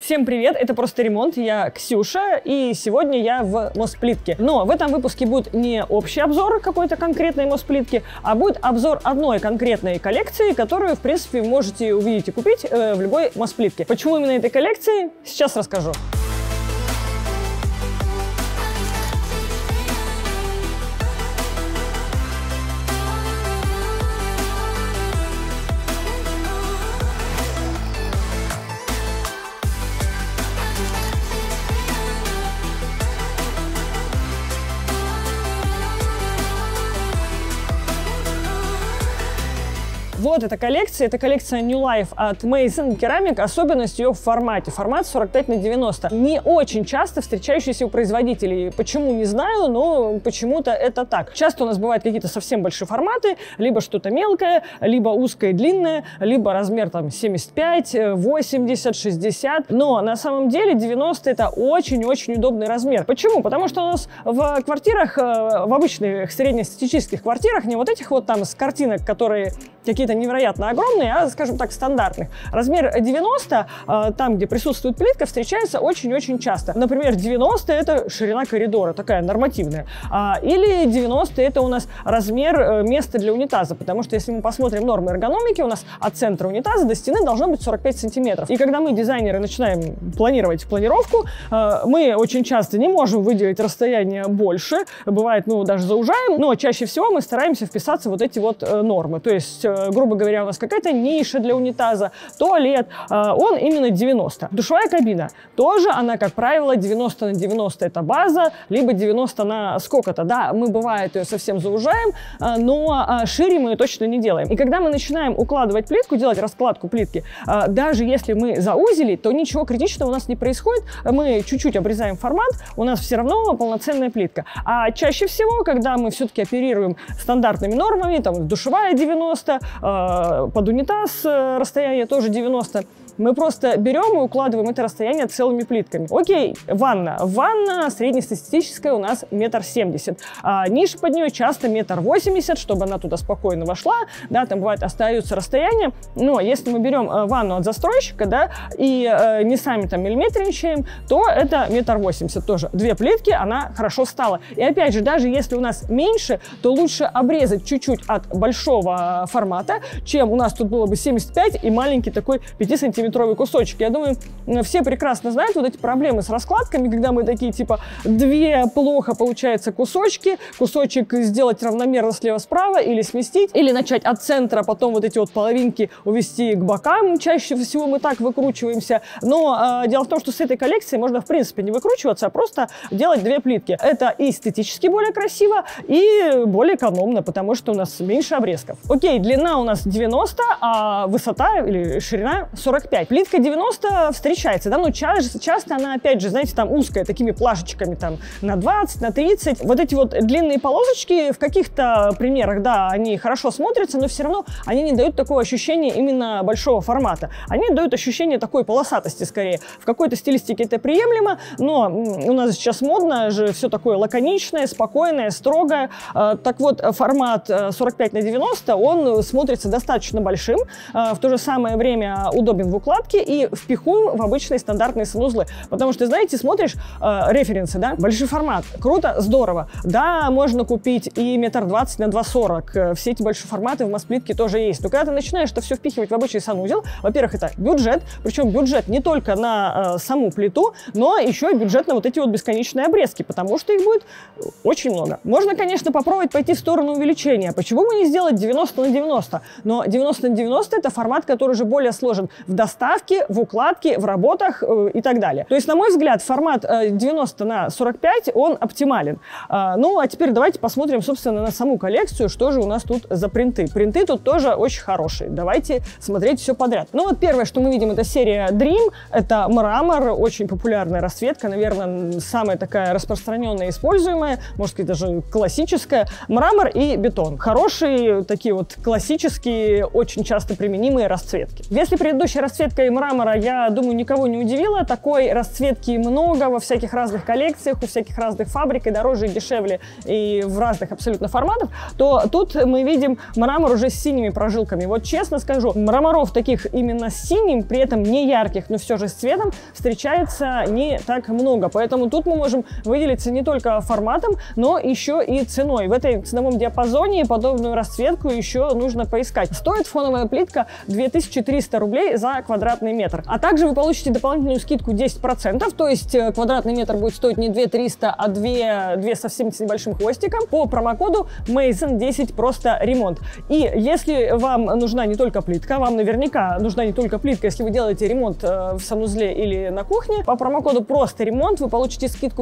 Всем привет, это «Просто ремонт», я Ксюша, и сегодня я в Мосплитке. Но в этом выпуске будет не общий обзор какой-то конкретной Мосплитки, а будет обзор одной конкретной коллекции, которую, в принципе, можете увидеть и купить в любой Мосплитке. Почему именно этой коллекции, сейчас расскажу. Вот эта коллекция New Life от Mason Ceramic. Особенность ее в формате. Формат 45×90. Не очень часто встречающийся у производителей. Почему, не знаю, но почему-то это так. Часто у нас бывают какие-то совсем большие форматы, либо что-то мелкое, либо узкое и длинное, либо размер там 75, 80, 60. Но на самом деле 90 это очень-очень удобный размер. Почему? Потому что у нас в квартирах, в обычных среднестатистических квартирах, не вот этих вот там с картинок, которые какие-то невероятно огромные, а, скажем так, стандартных. Размер 90, там, где присутствует плитка, встречается очень-очень часто. Например, 90 – это ширина коридора, такая нормативная. Или 90 – это у нас размер места для унитаза, потому что, если мы посмотрим нормы эргономики, у нас от центра унитаза до стены должно быть 45 сантиметров. И когда мы, дизайнеры, начинаем планировать планировку, мы очень часто не можем выделить расстояние больше. Бывает, мы его даже заужаем, но чаще всего мы стараемся вписаться в вот эти вот нормы. То есть, грубо говоря, у нас какая-то ниша для унитаза, туалет, он именно 90. Душевая кабина тоже, она, как правило, 90×90 это база, либо 90 на сколько-то. Да, мы, бывает, ее совсем заужаем, но шире мы ее точно не делаем. И когда мы начинаем укладывать плитку, делать раскладку плитки, даже если мы заузили, то ничего критичного у нас не происходит. Мы чуть-чуть обрезаем формат, у нас все равно полноценная плитка. А чаще всего, когда мы все-таки оперируем стандартными нормами, там душевая 90, под унитаз расстояние тоже 90. Мы просто берем и укладываем это расстояние целыми плитками. Окей, ванна. Ванна среднестатистическая у нас 1,70 м. Ниша под нее часто 1,80 м, чтобы она туда спокойно вошла. Да, там бывает остаются расстояния. Но если мы берем ванну от застройщика, да, и не сами там миллиметрничаем, то это 1,80 м тоже. Две плитки, она хорошо стала. И опять же, даже если у нас меньше, то лучше обрезать чуть-чуть от большого формата, чем у нас тут было бы 75 и маленький такой 5-сантиметровый кусочек. Я думаю, все прекрасно знают вот эти проблемы с раскладками, когда мы такие, типа, две плохо получается кусочки, кусочек сделать равномерно слева-справа или сместить, или начать от центра, потом вот эти вот половинки увести к бокам. Чаще всего мы так выкручиваемся. Но дело в том, что с этой коллекцией можно, в принципе, не выкручиваться, а просто делать две плитки. Это и эстетически более красиво, и более экономно, потому что у нас меньше обрезков. Окей, длина у нас 90, а высота или ширина 45. Плитка 90 встречается, да, но часто она, опять же, знаете, там узкая, такими плашечками, там, на 20, на 30. Вот эти вот длинные полосочки в каких-то примерах, да, они хорошо смотрятся, но все равно они не дают такого ощущения именно большого формата. Они дают ощущение такой полосатости, скорее. В какой-то стилистике это приемлемо, но у нас сейчас модно же все такое лаконичное, спокойное, строгое. Так вот, формат 45×90, он смотрится достаточно большим, в то же самое время удобен в укладке и впихуем в обычные стандартные санузлы. Потому что, знаете, смотришь референсы, да, большой формат, круто, здорово. Да, можно купить и 1,20 м на 2,40 м. Все эти большие форматы в Мосплитке тоже есть. Но когда ты начинаешь это все впихивать в обычный санузел, во-первых, это бюджет, причем бюджет не только на саму плиту, но еще и бюджет на вот эти вот бесконечные обрезки, потому что их будет очень много. Можно, конечно, попробовать пойти в сторону увеличения. Почему бы не сделать 90×90? Но 90×90 это формат, который уже более сложен в доставке, в укладке, в работах и так далее. То есть, на мой взгляд, формат 90×45, он оптимален. Ну, а теперь давайте посмотрим, собственно, на саму коллекцию, что же у нас тут за принты. Принты тут тоже очень хорошие. Давайте смотреть все подряд. Ну, вот первое, что мы видим, это серия Dream. Это мрамор, очень популярная расцветка, наверное, самая такая распространенная, используемая, может сказать, даже классическая. Мрамор и бетон. Хорошие, такие вот классические, очень часто применимые расцветки. Если предыдущая расцветка расцветкой мрамора, я думаю, никого не удивила. Такой расцветки много во всяких разных коллекциях, у всяких разных фабрик, и дороже, и дешевле, и в разных абсолютно форматах. То тут мы видим мрамор уже с синими прожилками. Вот честно скажу, мраморов таких именно с синим, при этом не ярких, но все же с цветом, встречается не так много. Поэтому тут мы можем выделиться не только форматом, но еще и ценой. В этой ценовом диапазоне подобную расцветку еще нужно поискать. Стоит фоновая плитка 2300 рублей за квадратный метр. А также вы получите дополнительную скидку 10%, то есть квадратный метр будет стоить не 2300, а 2 совсем с небольшим хвостиком по промокоду MASON10 просто ремонт. И если вам нужна не только плитка, вам наверняка нужна не только плитка, если вы делаете ремонт в санузле или на кухне, по промокоду просто ремонт вы получите скидку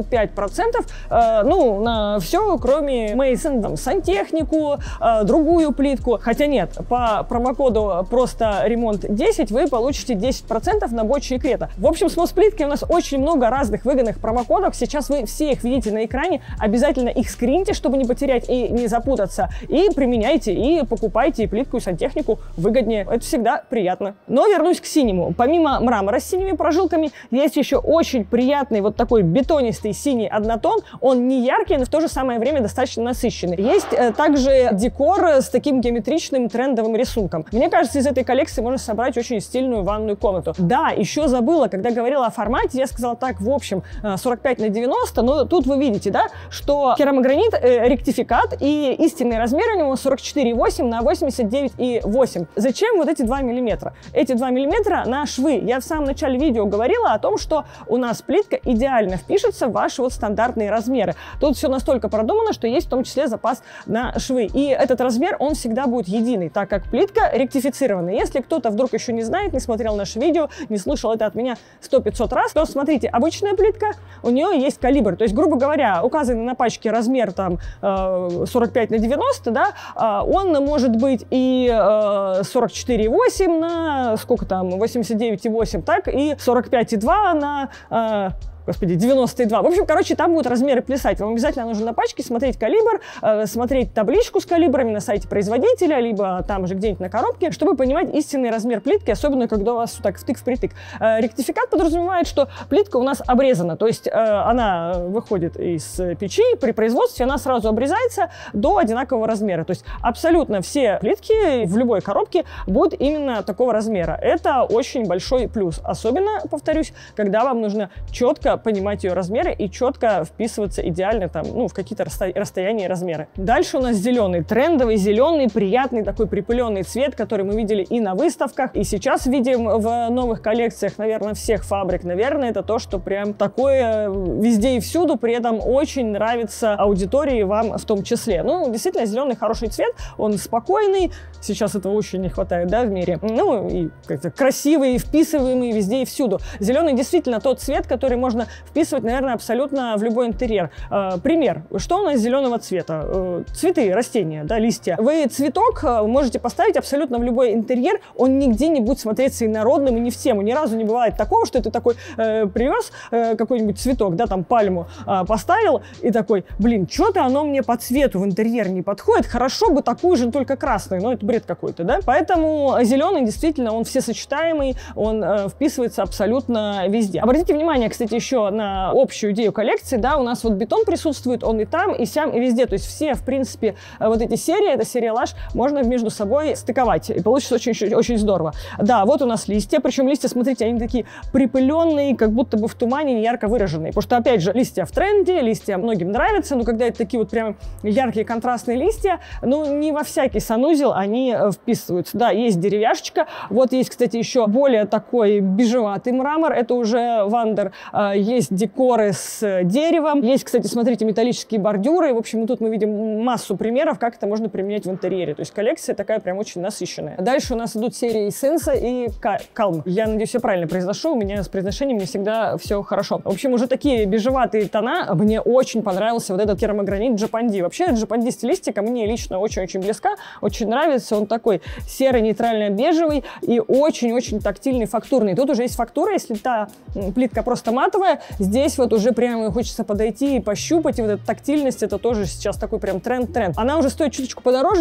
5%, ну, на все, кроме Mason, там, сантехнику, другую плитку. Хотя нет, по промокоду просто ремонт 10 вы получите 10% на Бочи и Крета. В общем, с Мосплиткой у нас очень много разных выгодных промокодов. Сейчас вы все их видите на экране. Обязательно их скрините, чтобы не потерять и не запутаться. И применяйте, и покупайте и плитку, и сантехнику выгоднее. Это всегда приятно. Но вернусь к синему. Помимо мрамора с синими прожилками, есть еще очень приятный вот такой бетонистый синий однотон. Он не яркий, но в то же самое время достаточно насыщенный. Есть также декор с таким геометричным трендовым рисунком. Мне кажется, из этой коллекции можно собрать очень стильную ванную комнату. Да, еще забыла, когда говорила о формате, я сказала так, в общем, 45×90, но тут вы видите, да, что керамогранит ректификат, и истинный размер у него 44,8 на 89,8. Зачем вот эти 2 мм? Эти 2 мм на швы. Я в самом начале видео говорила о том, что у нас плитка идеально впишется в ваши вот стандартные размеры. Тут все настолько продумано, что есть в том числе запас на швы. И этот размер, он всегда будет единый, так как плитка ректифицирована. Если кто-то вдруг еще не знает, не смотрел наше видео, не слышал это от меня 100-500 раз, то смотрите, обычная плитка, у нее есть калибр. То есть, грубо говоря, указанный на пачке размер там 45×90, да, он может быть и 44,8 на сколько там, 89,8, так и 45,2 на... Господи, 92. В общем, короче, там будут размеры плясать. Вам обязательно нужно на пачке смотреть калибр, смотреть табличку с калибрами на сайте производителя, либо там же где-нибудь на коробке, чтобы понимать истинный размер плитки, особенно когда у вас так втык-впритык. Ректификат подразумевает, что плитка у нас обрезана, то есть она выходит из печи, при производстве она сразу обрезается до одинакового размера. То есть абсолютно все плитки в любой коробке будут именно такого размера. Это очень большой плюс. Особенно, повторюсь, когда вам нужно четко понимать ее размеры и четко вписываться идеально там, ну, в какие-то расстояния и размеры. Дальше у нас зеленый, трендовый зеленый, приятный такой припыленный цвет, который мы видели и на выставках, и сейчас видим в новых коллекциях, наверное, всех фабрик. Наверное, это то, что прям такое везде и всюду, при этом очень нравится аудитории, вам в том числе. Ну, действительно, зеленый хороший цвет, он спокойный, сейчас этого очень не хватает, да, в мире. Ну, и как-то красивый, вписываемый везде и всюду. Зеленый действительно тот цвет, который можно вписывать, наверное, абсолютно в любой интерьер. Пример. Что у нас зеленого цвета? Цветы, растения, да, листья. Вы цветок можете поставить абсолютно в любой интерьер, он нигде не будет смотреться инородным и не в тему. Ни разу не бывает такого, что ты такой привез какой-нибудь цветок, да, там пальму поставил и такой, блин, что-то оно мне по цвету в интерьер не подходит, хорошо бы такую же, только красную, но это бред какой-то, да. Поэтому зеленый действительно, он всесочетаемый, он вписывается абсолютно везде. Обратите внимание, кстати, еще на общую идею коллекции, да, у нас вот бетон присутствует, он и там, и сям, и везде, то есть все, в принципе, вот эти серии, эта серия Lush, можно между собой стыковать, и получится очень здорово. Да, вот у нас листья, причем листья, смотрите, они такие припыленные, как будто бы в тумане, не ярко выраженные, потому что, опять же, листья в тренде, листья многим нравятся, но когда это такие вот прям яркие контрастные листья, ну, не во всякий санузел они вписываются. Да, есть деревяшечка, вот есть, кстати, еще более такой бежеватый мрамор, это уже Вандер. Есть декоры с деревом, есть, кстати, смотрите, металлические бордюры. В общем, тут мы видим массу примеров, как это можно применять в интерьере. То есть коллекция такая прям очень насыщенная. Дальше у нас идут серии Сенса и Calm. Я надеюсь, я правильно произношу, у меня с произношением не всегда все хорошо. В общем, уже такие бежеватые тона. Мне очень понравился вот этот керамогранит Джапанди. Вообще, Джапанди стилистика мне лично очень-очень близка, очень нравится. Он такой серый, нейтрально-бежевый и очень-очень тактильный, фактурный. Тут уже есть фактура, если та плитка просто матовая, красивая. Здесь вот уже прямо хочется подойти и пощупать, и вот эта тактильность, это тоже сейчас такой прям тренд-тренд. Она уже стоит чуточку подороже,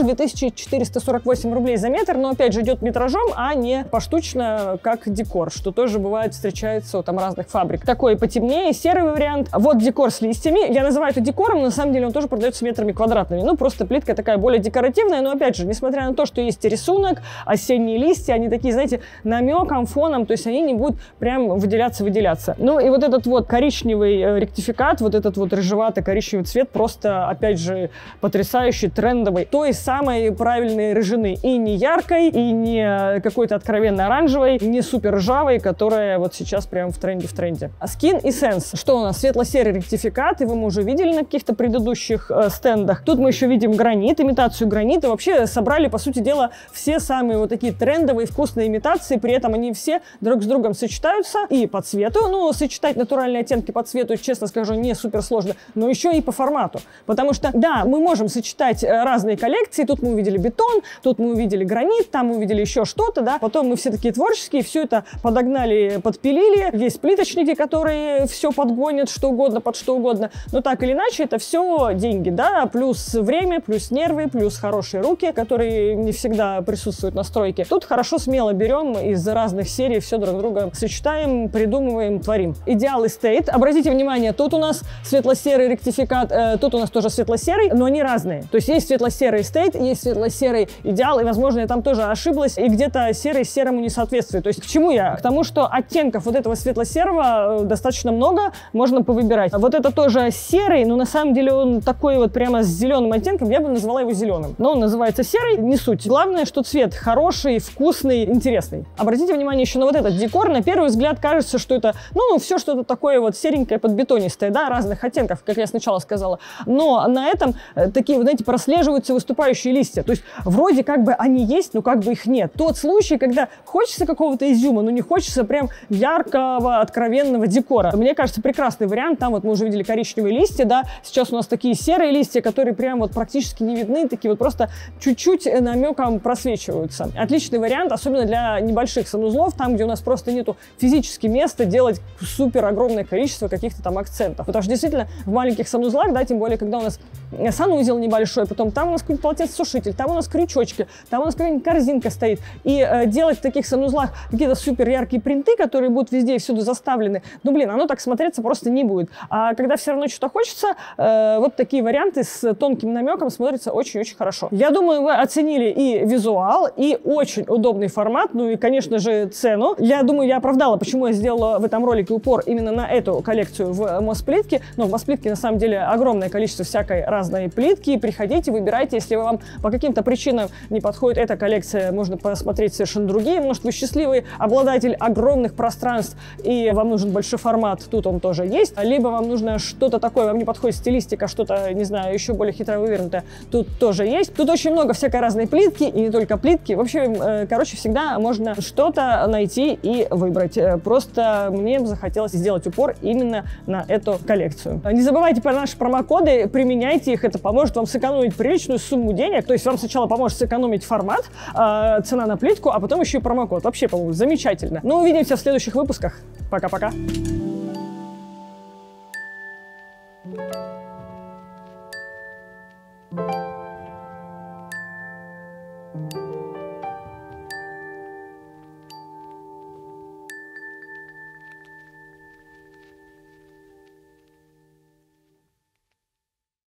2448 рублей за метр, но опять же идет метражом, а не поштучно, как декор, что тоже бывает, встречается у там разных фабрик. Такой потемнее, серый вариант. Вот декор с листьями. Я называю это декором, но на самом деле он тоже продается метрами квадратными. Ну, просто плитка такая более декоративная, но опять же, несмотря на то, что есть рисунок, осенние листья, они такие, знаете, намеком, фоном, то есть они не будут прям выделяться. Ну и вот этот вот коричневый ректификат, вот этот вот рыжевато-коричневый цвет просто, опять же, потрясающий, трендовый, той самой правильной рыжины. И не яркой, и не какой-то откровенно оранжевой, не супер ржавой, которая вот сейчас прям в тренде. Skin Essence. Что у нас? Светло-серый ректификат, его мы уже видели на каких-то предыдущих стендах. Тут мы еще видим гранит, имитацию гранита. Вообще собрали, по сути дела, все самые вот такие трендовые, вкусные имитации, при этом они все друг с другом сочетаются и по цвету, ну, сочетать натуральные оттенки по цвету, честно скажу, не супер сложно, но еще и по формату. Потому что, да, мы можем сочетать разные коллекции. Тут мы увидели бетон, тут мы увидели гранит, там мы увидели еще что-то, да. Потом мы все такие творческие, все это подогнали, подпилили. Есть плиточники, которые все подгонят, что угодно, под что угодно. Но так или иначе, это все деньги, да, плюс время, плюс нервы, плюс хорошие руки, которые не всегда присутствуют на стройке. Тут хорошо смело берем из разных серий, все друг друга сочетаем, придумываем, творим. Ideal Estate. Обратите внимание, тут у нас светло-серый ректификат, тут у нас тоже светло-серый, но они разные. То есть есть светло-серый Estate, есть светло-серый Ideal, и, возможно, я там тоже ошиблась, и где-то серый серому не соответствует. То есть к чему я? К тому, что оттенков вот этого светло-серого достаточно много, можно повыбирать. Вот это тоже серый, но на самом деле он такой вот прямо с зеленым оттенком, я бы назвала его зеленым. Но он называется серый, не суть. Главное, что цвет хороший, вкусный, интересный. Обратите внимание еще на вот этот декор. На первый взгляд кажется, что это, ну, все что-то такое вот серенькое, подбетонистое, да, разных оттенков, как я сначала сказала. Но на этом такие, знаете, прослеживаются выступающие листья. То есть вроде как бы они есть, но как бы их нет. Тот случай, когда хочется какого-то изюма, но не хочется прям яркого, откровенного декора. Мне кажется, прекрасный вариант. Там вот мы уже видели коричневые листья, да, сейчас у нас такие серые листья, которые прям вот практически не видны, такие вот просто чуть-чуть намеком просвечиваются. Отличный вариант, особенно для небольших санузлов, там, где у нас просто нету физически места делать супер огромное количество каких-то там акцентов. Потому что действительно в маленьких санузлах, да, тем более, когда у нас санузел небольшой, потом там у нас какой-нибудь полотенцесушитель, там у нас крючочки, там у нас какая-нибудь корзинка стоит. И делать в таких санузлах какие-то супер яркие принты, которые будут везде и всюду заставлены, ну, блин, оно так смотреться просто не будет. А когда все равно что-то хочется, вот такие варианты с тонким намеком смотрятся очень-очень хорошо. Я думаю, вы оценили и визуал, и очень удобный формат, ну и, конечно же, цену. Я думаю, я оправдала, почему я сделала в этом ролике упор именно на эту коллекцию в Мосплитке. Но в Мосплитке, на самом деле, огромное количество всякой разной плитки. Приходите, выбирайте. Если вам по каким-то причинам не подходит эта коллекция, можно посмотреть совершенно другие. Может, вы счастливый обладатель огромных пространств, и вам нужен большой формат, тут он тоже есть. Либо вам нужно что-то такое, вам не подходит стилистика, что-то, не знаю, еще более хитро вывернутое, тут тоже есть. Тут очень много всякой разной плитки, и не только плитки. В общем, короче, всегда можно что-то найти и выбрать. Просто мне захотелось сделать упор именно на эту коллекцию. Не забывайте про наши промокоды, применяйте их, это поможет вам сэкономить приличную сумму денег. То есть вам сначала поможет сэкономить формат, цена на плитку, а потом еще и промокод. Вообще, по-моему, замечательно. Ну, увидимся в следующих выпусках. Пока-пока. Thank you.